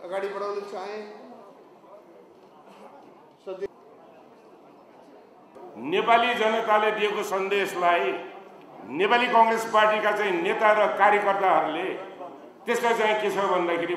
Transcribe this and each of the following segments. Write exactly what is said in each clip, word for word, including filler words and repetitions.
अगाडि बढाउन चाहे। नेपाली जनताले दिएको सन्देशलाई नेपाली कांग्रेस पार्टीका चाहिँ नेता र कार्यकर्ताहरूले त्यसलाई चाहिँ के छ भन्दाखेरि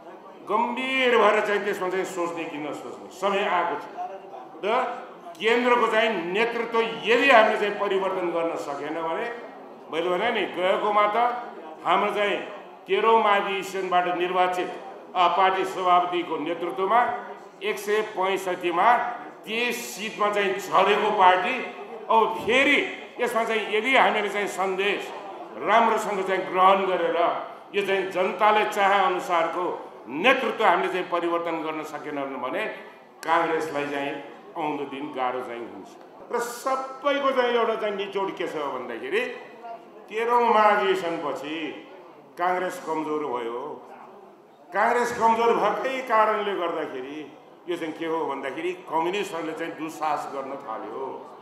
गम्भीर भएर चाहिँ त्यसमा चाहिँ सोच्ने कि नसोच्ने समय आएको छ र केन्द्रको चाहिँ नेतृत्व यदि हामीले चाहिँ परिवर्तन गर्न सकेन भने मैले भने नि गएकोमा त हाम्रो चाहिँ तेह्रौं महाधिवेशनबाट निर्वाचित पार्टी सभापतिको नेतृत्वमा एक सय पैंसठीमा तेइस सिटमा चाहिँ झरेको पार्टी अब फेरि यसमा चाहिँ यदि हामीले चाहिँ सन्देश राम्रोसँग चाहिँ ग्रहण गरेर यो चाहिँ जनताले चाहे अनुसारको नेतृत्व हामीले चाहिँ परिवर्तन गर्न सकेन भने कांग्रेसलाई चाहिँ आउँदो दिन गाह्रो चाहिँ हुन्छ र सबैको चाहिँ एउटा चाहिँ निचोड के छ भन्दाखेरि तेह्रौं महाधिवेशनपछि कांग्रेस कमजोर भयो। कांग्रेस कमजोर भएकै कारणले गर्दाखेरि यो चाहिँ के हो भन्दाखेरि कम्युनिस्टहरूले चाहिँ दुस्साहस गर्न थाल्यो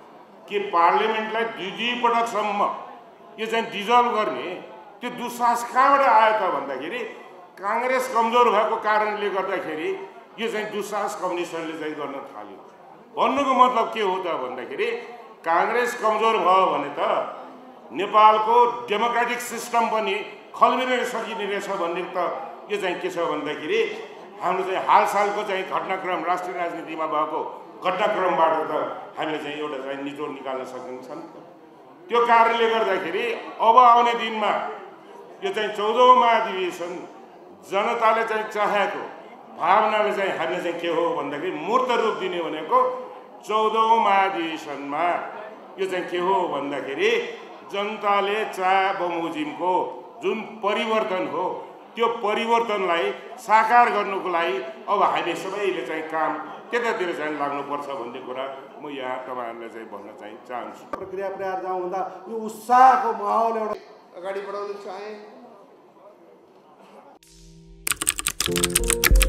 कि पार्लियामेन्टलाई दुई दुई पटकसम्म यो चाहिँ डिजल्भ गर्ने त्यो दुस्साहस कहाँबाट आयो त भन्दाखेरि कांग्रेस कमजोर भएको कारणले गर्दाखेरि यो चाहिँ दुस्साहस कम्युनिस्टहरूले चाहिँ गर्न थाल्यो। भन्नुको मतलब के हो त भन्दाखेरि कांग्रेस कमजोर भयो भने त नेपालको डेमोक्रेटिक सिस्टम पनि खल्बिन सकिने रहेछ भन्ने त यो चाहिँ के छ भन्दाखेरि हाम्रो चाहिँ हालसालको चाहिँ घटनाक्रम राष्ट्रिय राजनीतिमा भएको घटनाक्रमबाट त हामीले चाहिँ एउटा चाहिँ निचोड निकाल्न सकिन्छ। त्यो कारणले गर्दाखेरि अब आउने दिनमा यो चाहिँ चौधौं महाधिवेशन जनताले चाहिँ चाहेको भावनाले चाहिँ हामीले चाहिँ के हो भन्दाखेरि मूर्त रूप दिने भनेको चौधौं महाधिवेशनमा यो चाहिँ के हो भन्दाखेरि जनताले चाहे बमोजिमको जुन परिवर्तन हो त्यो परिवर्तनलाई साकार गर्नुको लागि अब हामी सबैले चाहिँ काम त्यतातिर चाहिँ लाग्नुपर्छ भन्ने कुरा म यहाँ तपाईहरुलाई चाहिँ भन्न चाहिँ चाहन्छु। प्रक्रिया प्रयास जाउँ भन्दा यो उत्साहको माहौल एउटा अगाडि बढाउन चाहे।